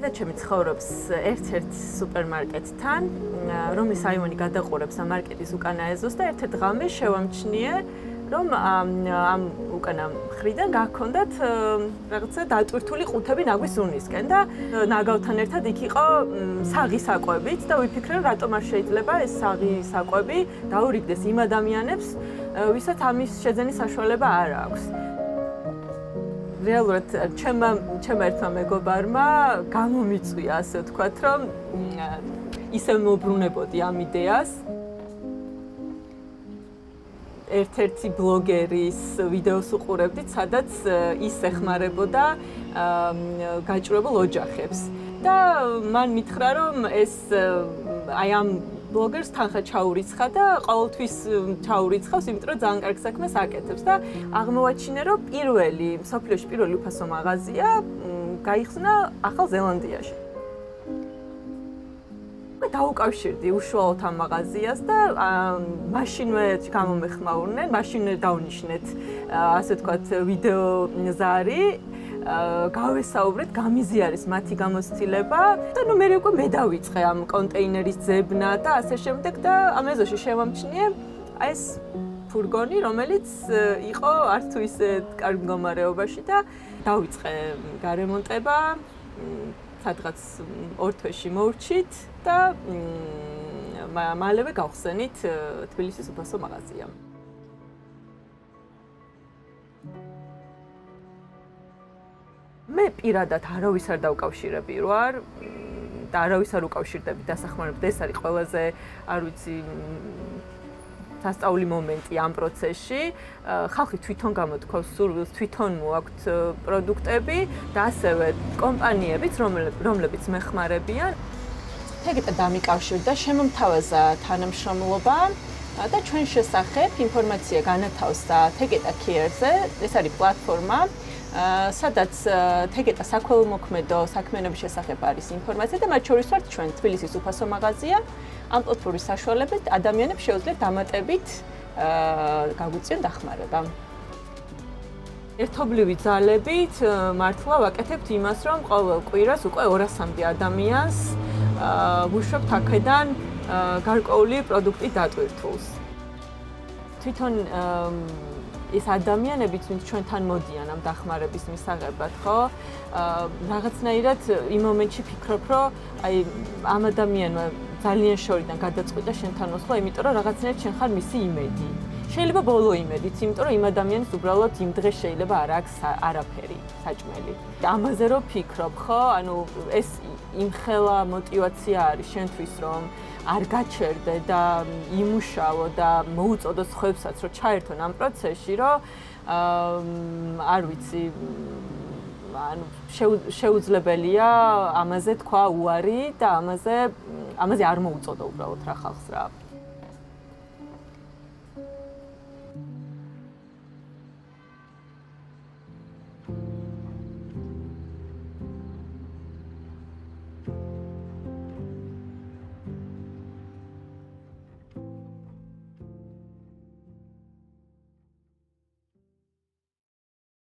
და ჩემი ცხოვრობს ერთ-ერთ სუპერმარკეტთან, რომლის რაიონი გადაყურებს ამ მარკეტის უკანა ეზოს და ერთ-ერთ ღამეს შევამჩნიე, რომ ამ უკანა მხრიდან გაქონდათ რაღაცა დატვირთული ყუთები ნაგვის ზუნისკენ და ნაგავთან ერთად იქ იყო საღი საკვებით და ვიფიქრე, რომ რატომ არ შეიძლება ეს საღი საკვები დაურიგდეს იმ ადამიანებს, ვისაც ამის შეძენის საშუალება არ აქვს. რეალურად ჩემმა ერთმა მეგობარმა გამომიწვია, ასე ვთქვათ, რომ ისევ მოbrunებოდი ამ იდეას. ერთ-ერთი ბლოგერის ვიდეოს უყურებდით, სადაც ის ეხმარებოდა გაჭირვებულ ოჯახებს. და მან მითხრა, რომ ეს აი ამ ბლოგერს თანხა ჩაურიცხა და ყოველთვის ჩაურიცხავს, იმიტომ რომ ძალიან კარგ საქმეს აკეთებს და აღმოვაჩინე, რომ მსოფლიოში პირველი უფასო მაღაზია გაიხსნა ახალ ზელანდიაში. დაუკავშირდი უშუალოდ ამ მაღაზიას და მაშინვე გამომეხმაურნენ, მაშინვე დავნიშნეთ, ასე ვთქვათ, ვიდეო ზარი, გავესაუბრეთ, გამიზიარეს მათი გამოცდილება და მე უკვე დავიწყე ამ კონტეინერის ძებნა და ასე შემდეგ და ამ ეზოში შევამჩნიე ეს ფურგონი, რომელიც იყო არც თუ ისე კარგ მდგომარეობაში და დავიწყე გარემონტება, სადღაც 2 თვეში მოვრჩით და მალევე გავხსენით თბილისის უფასო მაღაზია. მე პირადად არავის არ დავკავშირები ვარ და არავის არ უკავშირდები დასახმარებლად. ეს არის ყველაზე, არ ვიცი, სასწაული მომენტი ამ პროცესში. ხალხი თვითონ გამოთქვავს სურვილს, თვითონ მოაქვთ პროდუქტები და ასევე კომპანიებიც, რომლებიც მეხმარებიან. ეგეთა დამიკავშირდა, შემომთავაზა თანამშრომლობა და ჩვენ შესახებ ინფორმაცია განათავსა თეგეტა ქიერზე. ეს არის პლატფორმა, სადაც თეგეტა საქველმოქმედო საქმიანობის შესახებ არის ინფორმაცია და მათ შორის ვართ ჩვენ თბილისის უფასო მაღაზია. ამ პლატფორმის საშუალებით ადამიანებს შეუძლიათ დამატებით გაგვიწიონ დახმარება. ერთობლივი ძალებით მართლა ვაკეთებთ იმას, რომ ყოველ კვირას უკვე 200-მდე ადამიანს ვუშვებთ აქედან გარკვეული პროდუქტი დატვირთულს. თვითონ ეს ადამიანებიც, ვინც ჩვენთან მოდიან ამ დახმარების მისაღებად, ხო? რაღაცნაირად იმ მომენტში ფიქრობ, რომ აი ამ ადამიანმა ძალიან შორიდან გადაწყვიტა შენთან მოსვლა, იმიტომ რომ რაღაცნაირად შენ ხარ მისი იმედი. შეიძლება ბოლო იმედიც, იმიტომ რომ იმ ადამიანს უბრალოდ იმ დღეს შეიძლება არ აქვს არაფერი საჭმელი. ამაზე რომ ფიქრობ, ხო? ანუ ეს იმხელა мотиваცია არის შენთვის, რომ არ გაჩერდე და იმუშაო და მოუწოდო სხვებსაც, რომ ჩაერთონ ამ პროცესში, რომ არ ვიცი, ანუ შეუძლებელია ამაზე თქვა უარი და ამაზე არ მოუწოდო უბრალოდ რა ხალხს რა.